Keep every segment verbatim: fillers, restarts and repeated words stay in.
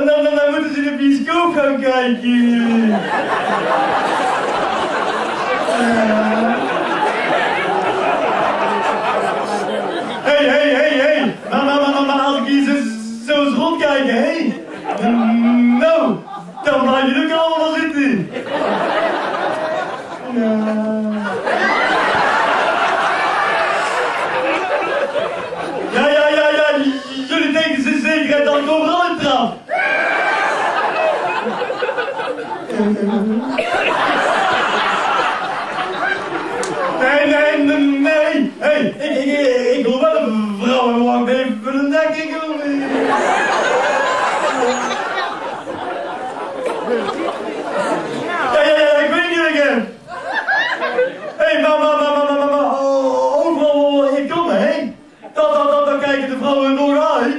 dan, dan, dan moeten ze de bioscoop gaan kijken. Hé, hé, hé, hé. Mama, mama, mama, als ik hier zo, zo eens rondkijk, hé. Nou, dan blijf je ook allemaal zitten. Ja, ja, ja, ja. Jullie denken ze zekerheid dat ik overal in trap. Nee, nee, nee, nee. Hé, hey, ik, ik, ik, ik wil wel een vrouw en wacht even voor de nek. Ik wil niet. Ja, ja, ja, ik weet niet wat ik heb. Hé, hey, mama, mama, mama, mama. Overal waar ik kom, hé. Dat, dat, dat, dan kijken de vrouwen nog uit.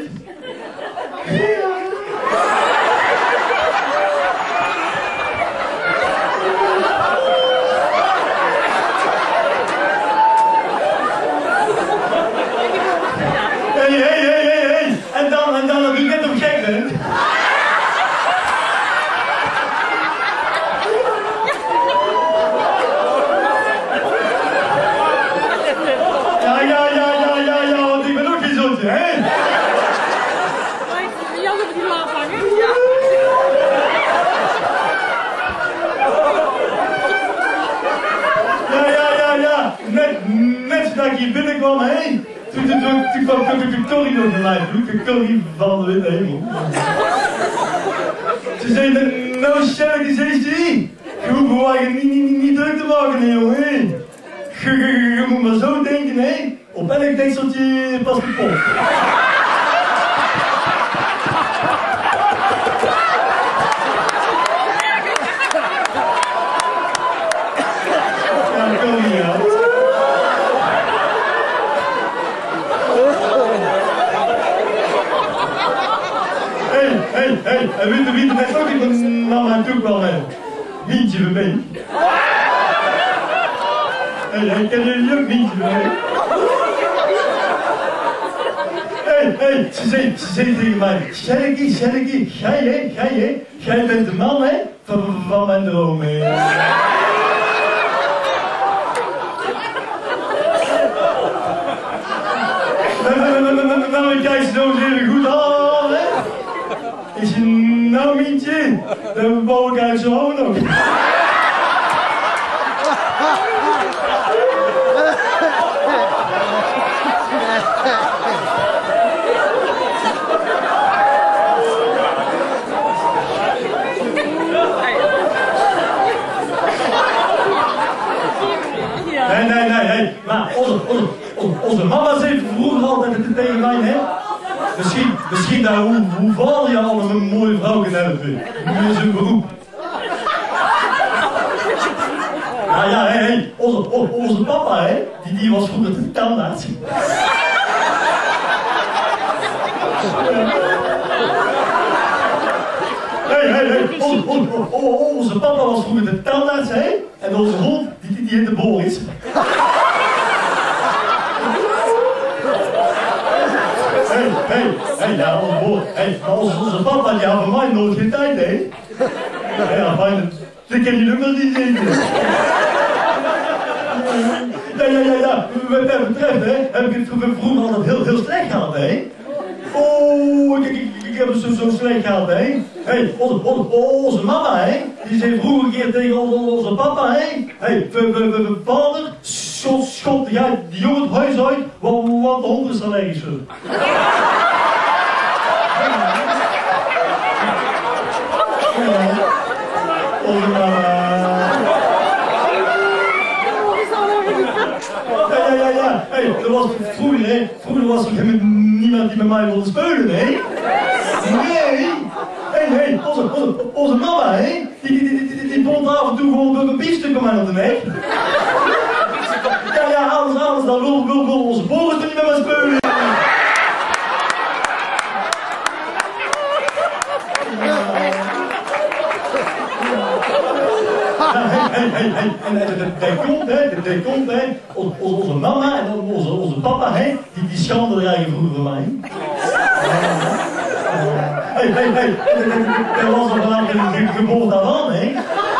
Hier binnenkwam, hé. Toen, toen, toen, toen kwam Corrie nog naar mij toe. Corrie van de witte hemel. Ze zei, nou Sherry, zei ze. Je hoeft gewoon niet, niet, niet druk te maken, hè, jongen. Je, je, je moet maar zo denken, hé. Op elk dekseltje past de pot. Ja, Corrie, ja. Hé, hé, en weet je wie er net ook in naar mij toe kwam? Mientje van mij. Hé, hé, ken jullie ook Mientje van mij? Hé, hé, ze zei, ze zei tegen mij, Sherry, Sherry, jij, hè, jij, hè, jij bent de man, hè, van, van mijn droom, hè. Nou, ik kijk ze zo even goed aan, hè. Is je nou Mientje? Dan bouw ik uit zo'n hoofd nog. Nee, nee, nee, nee. Maar onze, onze, onze mama zei vroeger altijd tegen mij, hè. Misschien, misschien daar hoe, hoe val je al een mooie vrouw kunnen hebben. Nu is een beroep. Nou ja, hé, hé, onze, onze papa, hè, die, die was vroeger de tandarts. Hé, hé, hé, onze papa was vroeger de tandarts, hè, en onze hond, die, die, die heette Boris. Hé, hé, hé, ja, onze, hey, onze, onze papa, die had voor mij nooit geen tijd, hè? Ja, fijn, dat kan je nummers niet zien. Ja, ja, ja, ja, wat dat betreft, hè, heb ik het vroeger altijd heel, heel slecht gehad, hè? Oh, ik, ik, ik heb het zo, zo slecht gehad, hè? Hé, hey, onze, onze, onze mama, hè? Die zei vroeger een keer tegen onze, onze papa, hè? Hé, hey, vader, schot, schot, ja, die jongen het huis uit, want, want de hond is allergisch voor. Onze mama. Ja, ja, ja, ja. Hé, hey, dat was vroeger, hè? Vroeger was er niemand die met mij wilde spelen, hè? Nee! Hé, hé, hey, onze, onze, onze mama, hè? Die, die, die, die, die bond af en toe gewoon een biefstuk op mij op de nek. Ja, ja, anders, anders, dan wil, wil, wil onze Boris er niet met mij spelen. Hé, hé, hé, en dat komt, hè, dat komt, hè, onze mama en onze, onze papa, hè, die, die schande er eigenlijk vroeger van mij. Hé, hé, hé. Dat was er vanaf de geboorte aan, hè?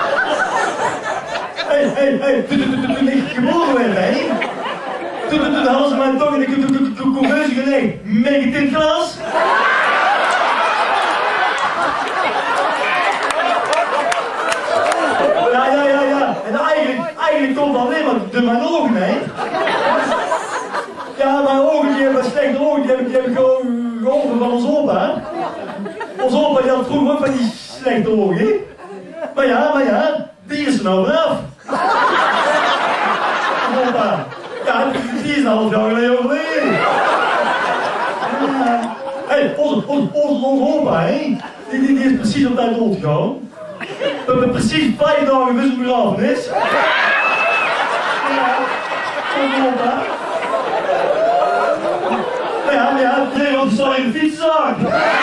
Hé, hé, hé. Toen ik geboren werd, hè? Toen hadden ze mij toch in de couveuse gelegd. Meeg ik dit glas? Ja, ja, ja, ja. En eigenlijk, eigenlijk komt dat alleen maar door mijn ogen, hè? Ja, mijn ogen, die hebben slechte ogen, die heb ik, die heb ik gewoon geholpen van ons opa. Ons opa, die had vroeger ook van die slechte ogen. Maar ja, maar ja, die is er nou vanaf. Ons opa. Ja, die is een half jaar geleden overleden. Ja. Hé, hey, onze, onze, onze, onze opa, hè? Die, die, die is precies op tijd doodgegaan. We hebben precies vijf dagen voor zijn begrafenis. Ja, onze opa. Maar ja, maar ja, iedereen had die in de fietszak.